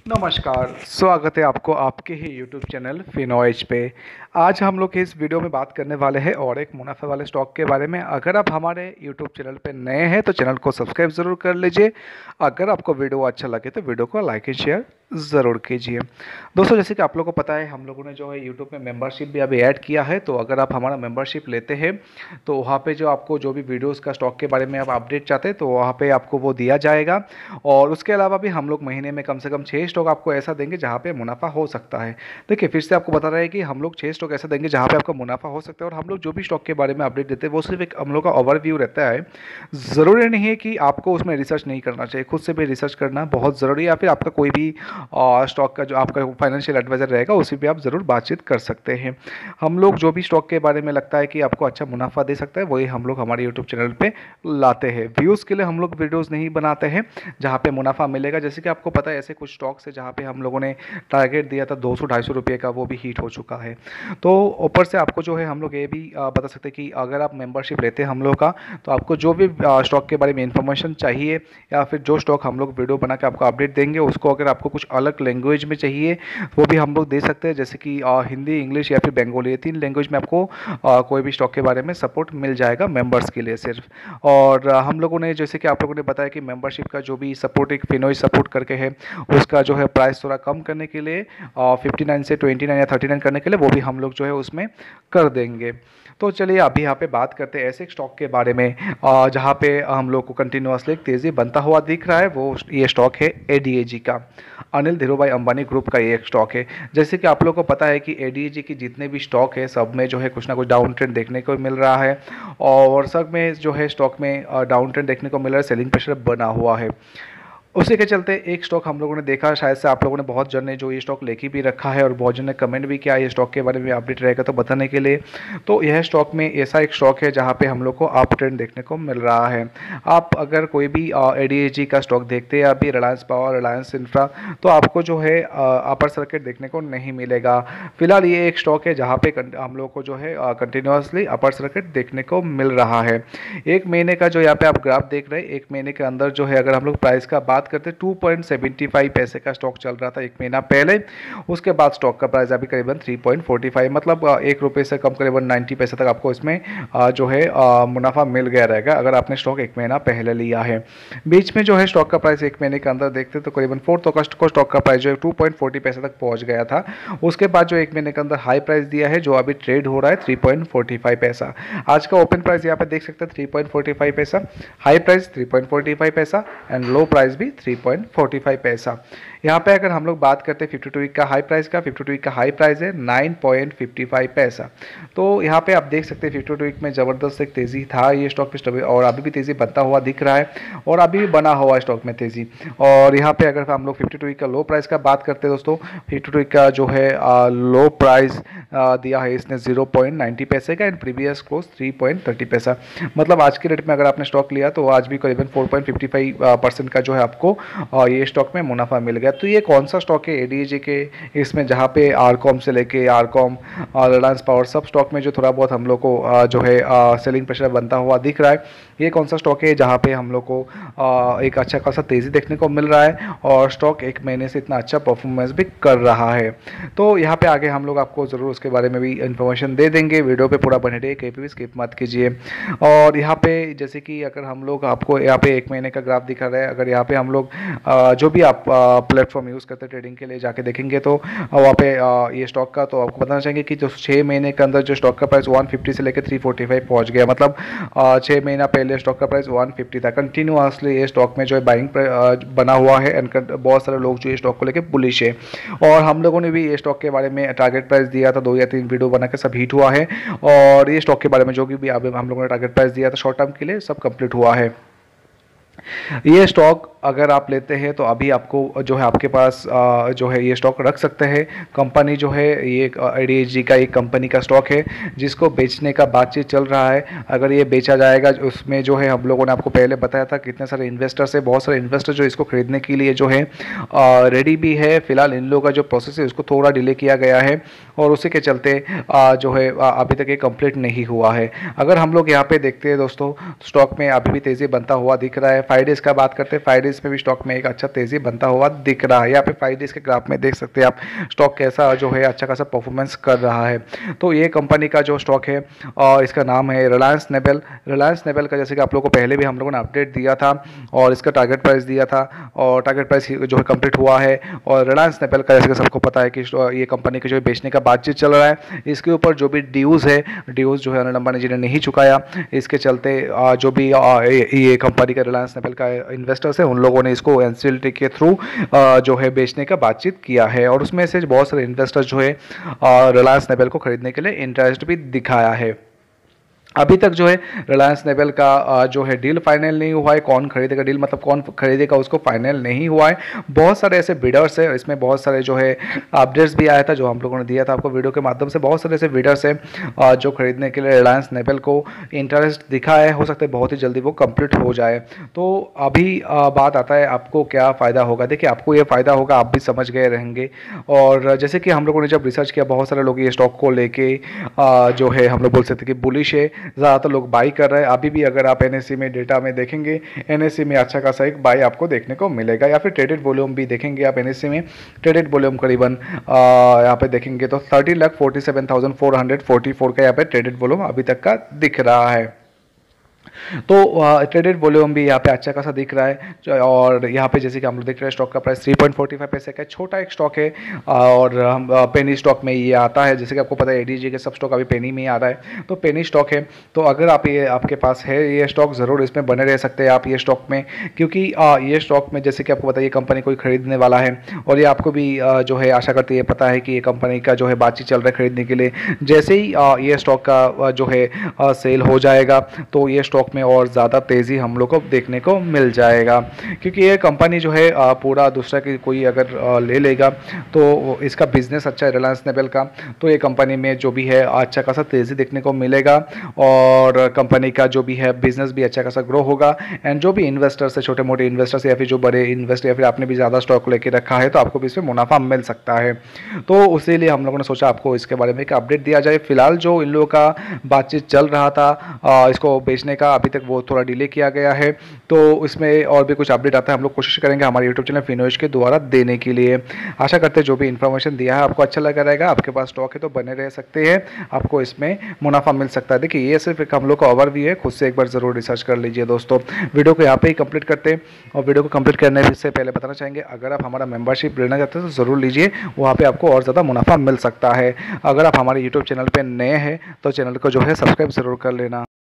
नमस्कार, स्वागत है आपको आपके ही यूट्यूब चैनल फिनोएज पे। आज हम लोग इस वीडियो में बात करने वाले हैं और एक मुनाफे वाले स्टॉक के बारे में। अगर आप हमारे यूट्यूब चैनल पे नए हैं तो चैनल को सब्सक्राइब ज़रूर कर लीजिए। अगर आपको वीडियो अच्छा लगे तो वीडियो को लाइक एंड शेयर ज़रूर कीजिए। दोस्तों, जैसे कि आप लोगों को पता है, हम लोगों ने जो है यूट्यूब में मेंबरशिप भी अभी ऐड किया है। तो अगर आप हमारा मेंबरशिप लेते हैं तो वहाँ पे जो आपको जो भी वीडियोज़ का स्टॉक के बारे में आप अपडेट चाहते हैं तो वहाँ पे आपको वो दिया जाएगा। और उसके अलावा भी हम लोग महीने में कम से कम 6 स्टॉक आपको ऐसा देंगे जहाँ पे मुनाफा हो सकता है। देखिए, फिर से आपको बता रहे हैं कि हम लोग 6 स्टॉक ऐसा देंगे जहाँ पे आपका मुनाफा हो सकता है। और हम लोग जो भी स्टॉक के बारे में अपडेट देते हैं वो सिर्फ एक हम लोग का ओवरव्यू रहता है। ज़रूरी नहीं है कि आपको उसमें रिसर्च नहीं करना चाहिए, खुद से भी रिसर्च करना बहुत ज़रूरी है। या फिर आपका कोई भी स्टॉक का जो आपका फाइनेंशियल एडवाइज़र रहेगा उसी पे आप ज़रूर बातचीत कर सकते हैं। हम लोग जो भी स्टॉक के बारे में लगता है कि आपको अच्छा मुनाफा दे सकता है वही हम लोग हमारे यूट्यूब चैनल पे लाते हैं। व्यूज़ के लिए हम लोग वीडियोज़ नहीं बनाते हैं जहाँ पे मुनाफा मिलेगा। जैसे कि आपको पता है, ऐसे कुछ स्टॉक्स है जहाँ पे हम लोगों ने टारगेट दिया था 200-250 रुपये का, वो भी हिट हो चुका है। तो ऊपर से आपको जो है हम लोग ये भी बता सकते हैं कि अगर आप मेंबरशिप लेते हैं हम लोग का, तो आपको जो भी स्टॉक के बारे में इंफॉर्मेशन चाहिए या फिर जो स्टॉक हम लोग वीडियो बना के आपको अपडेट देंगे, उसको अगर आपको कुछ अलग लैंग्वेज में चाहिए वो भी हम लोग दे सकते हैं। जैसे कि हिंदी, इंग्लिश या फिर बंगाली, ये 3 लैंग्वेज में आपको कोई भी स्टॉक के बारे में सपोर्ट मिल जाएगा मेंबर्स के लिए सिर्फ। और हम लोगों ने, जैसे कि आप लोगों ने बताया कि मेंबरशिप का जो भी सपोर्ट एक फिनोएज सपोर्ट करके है, उसका जो है प्राइस थोड़ा कम करने के लिए 59 से 29 या 39 करने के लिए वो भी हम लोग जो है उसमें कर देंगे। तो चलिए अभी यहाँ पे बात करते हैं ऐसे एक स्टॉक के बारे में जहाँ पे हम लोग को कंटिन्यूसली एक तेज़ी बनता हुआ दिख रहा है। वो ये स्टॉक है एडीएजी का, अनिल धीरूभाई अंबानी ग्रुप का ये एक स्टॉक है। जैसे कि आप लोग को पता है कि एडीएजी की जितने भी स्टॉक है सब में जो है कुछ ना कुछ डाउन ट्रेंड देखने को मिल रहा है और सब में जो है स्टॉक में डाउन ट्रेंड देखने को मिल रहा है, सेलिंग प्रेशर बना हुआ है। उसी के चलते एक स्टॉक हम लोगों ने देखा, शायद से आप लोगों ने बहुत जन ने जो ये स्टॉक लेके भी रखा है और बहुत जन ने कमेंट भी किया ये स्टॉक के बारे में अपडेट रहेगा तो बताने के लिए। तो यह स्टॉक में ऐसा एक स्टॉक है जहां पे हम लोग को अप ट्रेंड देखने को मिल रहा है। आप अगर कोई भी एडीएजी का स्टॉक देखते हैं अभी, रिलायंस पावर, रिलायंस इंफ्रा, तो आपको जो है अपर सर्किट देखने को नहीं मिलेगा। फिलहाल ये एक स्टॉक है जहाँ पे हम लोग को जो है कंटिन्यूसली अपर सर्किट देखने को मिल रहा है। एक महीने का जो यहाँ पे आप ग्राफ देख रहे हैं, एक महीने के अंदर जो है अगर हम लोग प्राइस का बात करते 2.75 पैसे का स्टॉक चल रहा था एक महीना पहले। उसके बाद स्टॉक का प्राइस अभी करीबन 3.45, मतलब 1 रुपये से कम करीबन 90 पैसे तक आपको इसमें जो है मुनाफा मिल गया रहेगा अगर आपने स्टॉक एक महीना पहले लिया है। बीच में जो है स्टॉक का प्राइस एक महीने के अंदर देखते तो करीबन 4 अगस्त को स्टॉक का प्राइस जो है 2.40 पैसे तक पहुंच गया था। उसके बाद जो एक महीने के अंदर हाई प्राइस दिया है जो अभी ट्रेड हो रहा है 3.45 पैसा। आज का ओपन प्राइस यहाँ पे देख सकते हैं 3.45 पैसा, हाई प्राइस 3.45 पैसा एंड लो प्राइस भी 3.45 पैसा। यहाँ पे अगर हम लोग बात करते हैं 52 वीक का हाई प्राइस का, 52 वीक का हाई प्राइस है 9.55 पैसा। तो यहाँ पे आप देख सकते हैं 52 वीक में ज़बरदस्त एक तेज़ी था ये स्टॉक पे और अभी भी तेज़ी बनता हुआ दिख रहा है और अभी भी बना हुआ है स्टॉक में तेज़ी। और यहाँ पे अगर हम लोग 52 वीक का लो प्राइस का बात करते हैं दोस्तों, 52 वीक का जो है लो प्राइस दिया है इसने 0.90 पैसे का एंड प्रीवियस क्लोज 3.30 पैसा। मतलब आज के रेट में अगर आपने स्टॉक लिया तो आज भी करीबन 4.55% का जो है आपको ये स्टॉक में मुनाफा मिल गया। तो ये कौन सा स्टॉक है एडीएजी के, इसमें जहाँ पे आरकॉम से लेके आरकॉम और रिलायंस पावर सब स्टॉक में जो थोड़ा बहुत हम लोग को जो है सेलिंग प्रेशर बनता हुआ दिख रहा है। ये कौन सा स्टॉक है जहाँ पे हम लोग को एक अच्छा खासा तेज़ी देखने को मिल रहा है और स्टॉक एक महीने से इतना अच्छा परफॉर्मेंस भी कर रहा है। तो यहाँ पे आगे हम लोग आपको ज़रूर उसके बारे में भी इन्फॉर्मेशन दे देंगे। वीडियो पे पूरा बने रहिए, कहीं पे भी स्किप मत कीजिए। और यहाँ पे जैसे कि अगर हम लोग आपको यहाँ पे एक महीने का ग्राफ दिखा रहा है, अगर यहाँ पे हम लोग जो भी आप प्लेटफॉर्म यूज़ करते हैं ट्रेडिंग के लिए जाके देखेंगे तो वहाँ पे ये स्टॉक का तो आपको बताना चाहेंगे कि जो 6 महीने के अंदर जो स्टॉक का प्राइस 150 से लेकर 345 पहुँच गया। मतलब 6 महीना पहले स्टॉक का प्राइस 150 था। कंटिन्यूसली ये स्टॉक में जो है बाइंग बना हुआ है एंड बहुत सारे लोग जो ये स्टॉक को लेकर बुलिश है। और हम लोगों ने भी ये स्टॉक के बारे में टारगेट प्राइस दिया था, 2 या 3 वीडियो बना के सब हिट हुआ है। और ये स्टॉक के बारे में जो भी हम लोगों ने टारगेट प्राइस दिया था शॉर्ट टर्म के लिए सब कंप्लीट हुआ है। ये स्टॉक अगर आप लेते हैं तो अभी आपको जो है आपके पास जो है ये स्टॉक रख सकते हैं। कंपनी जो है ये एडीएजी का एक कंपनी का स्टॉक है जिसको बेचने का बातचीत चल रहा है। अगर ये बेचा जाएगा उसमें जो है हम लोगों ने आपको पहले बताया था कितने सारे इन्वेस्टर्स है, बहुत सारे इन्वेस्टर जो इसको खरीदने के लिए जो है रेडी भी है। फिलहाल इन लोगों का जो प्रोसेस है उसको थोड़ा डिले किया गया है और उसी के चलते जो है अभी तक ये कंप्लीट नहीं हुआ है। अगर हम लोग यहाँ पे देखते हैं दोस्तों, स्टॉक में अभी भी तेज़ी बनता हुआ दिख रहा है। 5 डेज़ का बात करते हैं, 5 डेज़ में भी स्टॉक में एक अच्छा तेज़ी बनता हुआ दिख रहा है। यहाँ पे 5 डेज़ के ग्राफ में देख सकते हैं आप स्टॉक कैसा जो है अच्छा खासा परफॉर्मेंस कर रहा है। तो ये कंपनी का जो स्टॉक है और इसका नाम है रिलायंस नेबल। रिलायंस नेबल का जैसे कि आप लोगों को पहले भी हम लोगों ने अपडेट दिया था और इसका टारगेट प्राइस दिया था और टारगेट प्राइस जो है कंप्लीट हुआ है। और रिलायंस नेबल का जैसे कि सबको पता है कि ये कंपनी के जो बेचने का बातचीत चल रहा है, इसके ऊपर जो भी ड्यूज़ है, ड्यूज़ जो है अनिल अंबानी जी ने नहीं चुकाया। इसके चलते जो भी ये कंपनी का रिलायंस नेबल का इन्वेस्टर्स है उन लोगों ने इसको एनसीएलटी के थ्रू जो है बेचने का बातचीत किया है और उसमें से बहुत सारे इन्वेस्टर्स जो है रिलायंस नेबल को खरीदने के लिए इंटरेस्ट भी दिखाया है। अभी तक जो है रिलायंस नेबल का जो है डील फाइनल नहीं हुआ है। कौन खरीदेगा, डील मतलब कौन खरीदेगा उसको फाइनल नहीं हुआ है। बहुत सारे ऐसे बिडर्स है, इसमें बहुत सारे जो है अपडेट्स भी आया था जो हम लोगों ने दिया था आपको वीडियो के माध्यम से। बहुत सारे ऐसे बिडर्स है जो खरीदने के लिए रिलायंस नेबल को इंटरेस्ट दिखा है। हो सकता है बहुत ही जल्दी वो कंप्लीट हो जाए। तो अभी बात आता है आपको क्या फ़ायदा होगा। देखिए आपको ये फ़ायदा होगा, आप भी समझ गए रहेंगे। और जैसे कि हम लोगों ने जब रिसर्च किया, बहुत सारे लोग ये स्टॉक को लेके जो है हम लोग बोल सकते हैं कि बुलिश है, ज़्यादातर लोग बाई कर रहे हैं। अभी भी अगर आप एनएससी में डेटा में देखेंगे, एनएससी में अच्छा खासा एक बाई आपको देखने को मिलेगा। या फिर ट्रेडेड वॉल्यूम भी देखेंगे आप एनएससी में, ट्रेडेड वॉल्यूम करीबन यहाँ पे देखेंगे तो 30,47,444 का यहाँ पे ट्रेडेड वॉल्यूम अभी तक का दिख रहा है। तो ट्रेडेड वॉल्यूम भी यहाँ पे अच्छा खासा दिख रहा है। और यहाँ पे जैसे कि हम लोग देख रहे हैं स्टॉक का प्राइस 3.45 पैसे का छोटा एक स्टॉक है और पेनी स्टॉक में ये आता है। जैसे कि आपको पता है एडीजी के सब स्टॉक अभी पेनी में ही आ रहा है, तो पेनी स्टॉक है। तो अगर आप ये आपके पास है ये स्टॉक, ज़रूर इसमें बने रह सकते हैं आप ये स्टॉक में, क्योंकि ये स्टॉक में जैसे कि आपको पता है ये कंपनी कोई खरीदने वाला है और ये आपको भी जो है आशा करती है पता है कि ये कंपनी का जो है बातचीत चल रहा है खरीदने के लिए। जैसे ही ये स्टॉक का जो है सेल हो जाएगा तो ये स्टॉक में और ज़्यादा तेज़ी हम लोग को देखने को मिल जाएगा, क्योंकि ये कंपनी जो है पूरा दूसरा की कोई अगर ले लेगा तो इसका बिजनेस अच्छा है रिलायंस नेबल का, तो ये कंपनी में जो भी है अच्छा खासा तेज़ी देखने को मिलेगा और कंपनी का जो भी है बिजनेस भी अच्छा खासा ग्रो होगा। एंड जो भी इन्वेस्टर्स है, छोटे मोटे इन्वेस्टर्स या फिर जो बड़े इन्वेस्टर या फिर आपने भी ज़्यादा स्टॉक लेके रखा है तो आपको भी इसमें मुनाफा मिल सकता है। तो उसीलिए हम लोगों ने सोचा आपको इसके बारे में एक अपडेट दिया जाए। फिलहाल जो इन लोगों का बातचीत चल रहा था इसको बेचने का, अभी तक वो थोड़ा डिले किया गया है। तो इसमें और भी कुछ अपडेट आता है हम लोग कोशिश करेंगे हमारे यूट्यूब चैनल फिनोएज के द्वारा देने के लिए। आशा करते हैं जो भी इन्फॉर्मेशन दिया है आपको अच्छा लगा रहेगा। आपके पास स्टॉक है तो बने रह सकते हैं, आपको इसमें मुनाफा मिल सकता है। देखिए ये सिर्फ एक हम लोग का ओवरव्यू है, खुद से एक बार ज़रूर रिसर्च कर लीजिए दोस्तों। वीडियो को यहाँ पे ही कंप्लीट करते हैं और वीडियो को कंप्लीट करने से पहले बताना चाहेंगे अगर आप हमारा मेंबरशिप लेना चाहते हैं तो ज़रूर लीजिए, वहाँ पे आपको और ज़्यादा मुनाफा मिल सकता है। अगर आप हमारे यूट्यूब चैनल पर नए हैं तो चैनल को जो है सब्सक्राइब ज़रूर कर लेना।